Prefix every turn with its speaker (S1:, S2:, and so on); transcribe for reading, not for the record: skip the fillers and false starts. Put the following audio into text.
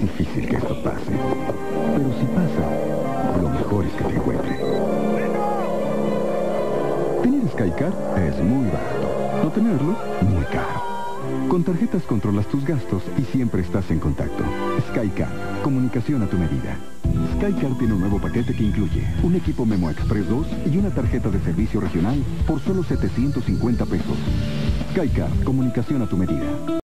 S1: difícil que esto pase. Pero si pasa, lo mejor es que te encuentre. Tener SkyCard es muy barato. No tenerlo, muy caro. Con tarjetas controlas tus gastos y siempre estás en contacto. SkyCard, comunicación a tu medida. SkyCard tiene un nuevo paquete que incluye un equipo Memo Express 2 y una tarjeta de servicio regional por solo 750 pesos. SkyCard, comunicación a tu medida.